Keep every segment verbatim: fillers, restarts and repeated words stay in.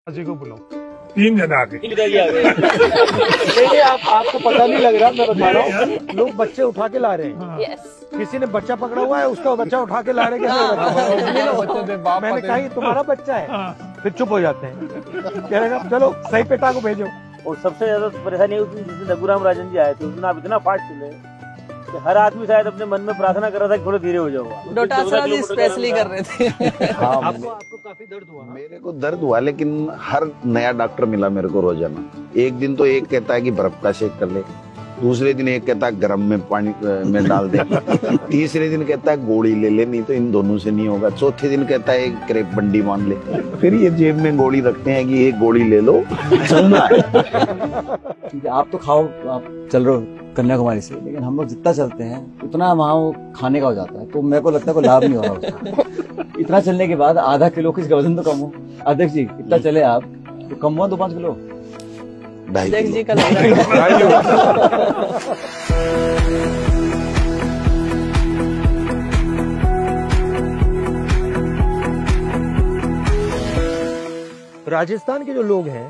को बुलाओ, तीन जन आ गए। देखिए आप आपको पता नहीं लग रहा, मैं बता रहा हूँ, लोग बच्चे उठा के ला रहे हैं। yes. किसी ने बच्चा पकड़ा हुआ है, उसका बच्चा उठा के ला रहे हैं। मैंने कहा ये तुम्हारा बच्चा है, फिर चुप हो जाते हैं। कह रहे चलो सही पेटा को भेजो। और सबसे ज्यादा परेशानी उस दिन जिस दिन रघुराम राजन जी आए थे, उस दिन आप इतना फास्ट चले कि हर आदमी शायद अपने मन में प्रार्थना कर रहा था कि थोड़ा धीरे हो जाओ। डोटासरा जी स्पेशली कर रहे थे। हाँ, आपको आपको काफी दर्द हुआ? मेरे को दर्द हुआ, लेकिन हर नया डॉक्टर मिला मेरे को रोजाना। एक दिन तो एक कहता है कि बर्फ का शेक कर ले, दूसरे दिन एक कहता है गर्म में पानी में डाल दे, तीसरे दिन कहता है गोली ले ले, नहीं तो इन दोनों से नहीं होगा, चौथे दिन कहता है एक क्रेप बंडी मान ले, फिर ये जेब में गोली रखते हैं कि एक गोली ले लो, चलना है। ठीक है, आप तो खाओ, आप चल रहे हो कन्याकुमारी से, लेकिन हम लोग जितना चलते हैं उतना वहाँ खाने का हो जाता है, तो मेरे को लगता है कोई लाभ नहीं हो रहा उसका। इतना चलने के बाद आधा किलो किसका वजन तो कम हो। अध्यक्ष जी इतना चले आप तो कम हुआ दो पाँच किलो। अध्यक्ष जी का राजस्थान के जो लोग हैं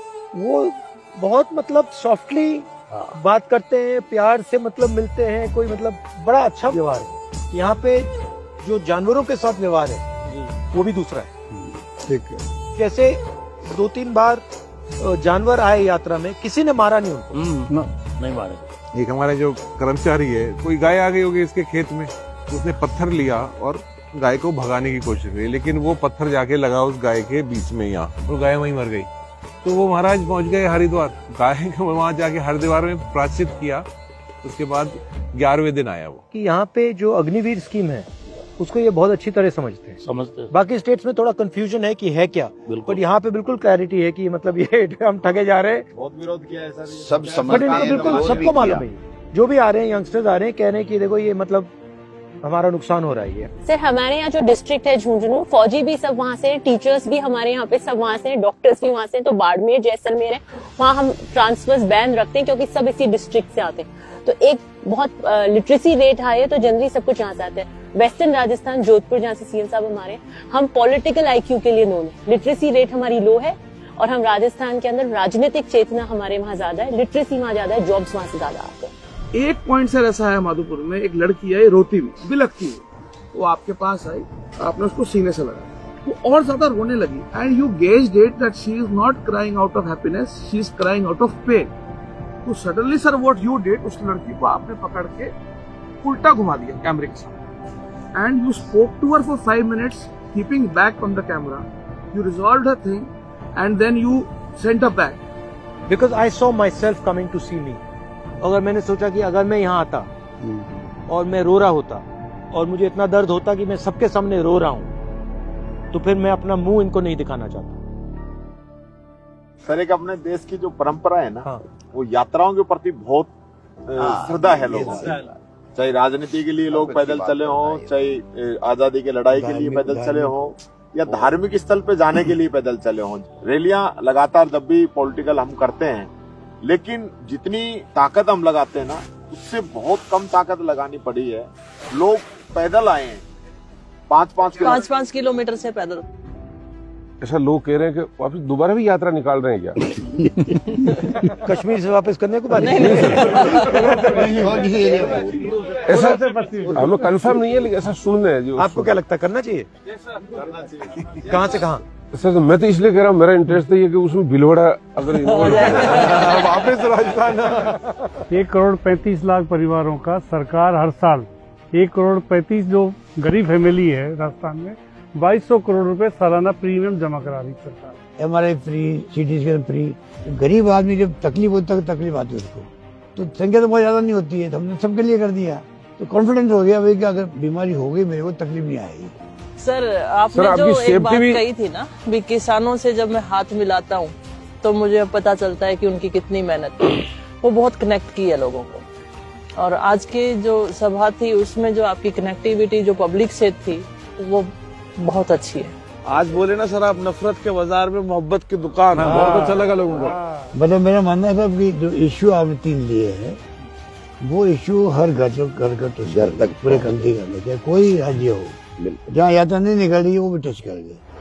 वो बहुत मतलब सॉफ्टली बात करते हैं, प्यार से मतलब मिलते हैं, कोई मतलब बड़ा अच्छा व्यवहार है। यहाँ पे जो जानवरों के साथ व्यवहार है वो भी दूसरा है। ठीक है, जैसे दो तीन बार जानवर आए यात्रा में, किसी ने मारा नहीं उनको। न, नहीं मारे। एक हमारा जो कर्मचारी है, कोई गाय आ गई होगी इसके खेत में, उसने पत्थर लिया और गाय को भगाने की कोशिश की, लेकिन वो पत्थर जाके लगा उस गाय के बीच में, यहाँ और गाय वहीं मर गई। तो वो महाराज पहुंच गए हरिद्वार, गाय को वहां जाके हरिद्वार में प्रायश्चित किया। उसके बाद ग्यारहवें दिन आया वो। कि यहाँ पे जो अग्निवीर स्कीम है उसको ये बहुत अच्छी तरह समझते हैं समझते हैं। बाकी स्टेट्स में थोड़ा कंफ्यूजन है कि है क्या, पर यहाँ पे बिल्कुल क्लैरिटी है कि मतलब ये हम ठगे जा रहे हैं। बहुत विरोध किया है सर, सब समझते हैं, बिल्कुल सबको मालूम है। जो भी आ रहे हैं यंगस्टर्स आ रहे हैं, कह रहे हैं कि देखो ये मतलब हमारा नुकसान हो रहा है। सर हमारे यहाँ जो डिस्ट्रिक्ट है झुंझुनू, फौजी भी सब वहाँ से, टीचर्स भी हमारे यहाँ पे सब वहाँ से, डॉक्टर्स भी वहाँ से। तो बाड़मेर जैसलमेर है, वहाँ हम ट्रांसफर्स बैन रखते हैं क्योंकि सब इसी डिस्ट्रिक्ट से आते हैं। तो एक बहुत लिटरेसी रेट हाई है, तो जनरली सब कुछ यहाँ से आते हैं। वेस्टर्न राजस्थान जोधपुर जहाँ से सीएम साहब हमारे, हम पॉलिटिकल आईक्यू के लिए नोन है। लिटरेसी रेट हमारी लो है और हम राजस्थान के अंदर राजनीतिक चेतना हमारे वहाँ ज्यादा है, लिटरेसी वहाँ ज्यादा है, जॉब्स वहाँ से ज्यादा आते हैं। एक पॉइंट सर ऐसा है माधोपुर में, एक लड़की है रोती हुई बिलखती हुई, वो आपके पास आई, आपने उसको सीने से लगाया, वो और ज्यादा रोने लगी। And you guessed it that she is not crying out of happiness, she is crying out of pain. तो suddenly sir what you did, उस लड़की को आपने पकड़ के उल्टा घुमा दिया कैमरे के साथ, and you spoke to her for five minutes keeping back on the camera. You resolved her thing and then you sent a back. Because I saw myself coming to see me. अगर मैंने सोचा कि अगर मैं यहाँ आता और मैं रो रहा होता और मुझे इतना दर्द होता कि मैं सबके सामने रो रहा हूँ, तो फिर मैं अपना मुंह इनको नहीं दिखाना चाहता। सर एक अपने देश की जो परंपरा है ना, हाँ। वो यात्राओं के प्रति बहुत श्रद्धा है लोगों की। चाहे राजनीति के लिए लोग पैदल चले हों, चाहे आजादी की लड़ाई के लिए पैदल चले हों, या धार्मिक स्थल पे जाने के लिए पैदल चले हों। रैलियां लगातार जब भी पॉलिटिकल हम करते हैं, लेकिन जितनी ताकत हम लगाते हैं ना, उससे बहुत कम ताकत लगानी पड़ी है। लोग पैदल आए हैं, पाँच पाँच पाँच पाँच किलोमीटर से पैदल। ऐसा लोग कह रहे हैं कि वापस दोबारा भी यात्रा निकाल रहे हैं क्या? कश्मीर से वापस करने को बात ऐसा हम लोग कंफर्म नहीं है, लेकिन ऐसा सुन रहे हैं। आपको क्या लगता है करना चाहिए? कहाँ से कहाँ? सर तो मैं तो इसलिए कह रहा हूँ, मेरा इंटरेस्ट तो ये कि उसमें भीलवाड़ा अगर वापस राजस्थान। एक करोड़ पैंतीस लाख परिवारों का सरकार हर साल एक करोड़ पैंतीस जो गरीब फैमिली है राजस्थान में, बाईस सौ करोड़ रुपए सालाना प्रीमियम जमा करा रही सरकार। MRI free, CT scan free. गरीब आदमी जब तकलीफ होती है, तकलीफ आती है उसको, तो संख्या तो बहुत ज्यादा नहीं होती है, तो हमने सबके लिए कर दिया, तो कॉन्फिडेंस हो गया भाई कि अगर बीमारी हो गई मेरे को तकलीफ नहीं आएगी। सर आपने सर, जो एक बात कही थी ना, भी किसानों से जब मैं हाथ मिलाता हूँ तो मुझे पता चलता है कि उनकी कितनी मेहनत है, वो बहुत कनेक्ट की है लोगों को। और आज की जो सभा थी उसमें जो आपकी कनेक्टिविटी जो पब्लिक से थी वो बहुत अच्छी है। आज बोले ना सर आप, नफरत के बाजार में मोहब्बत की दुकान। हाँ, बहुत अच्छा लगा लोगों को। मतलब मेरा मानना है कि जो इश्यू आपने तीन लिए हैं, वो इश्यू हर घर घर घर तक पूरे कंट्री का, कोई राज्य हो जहाँ यात्रा नहीं निकल रही है वो भी टच कर गए।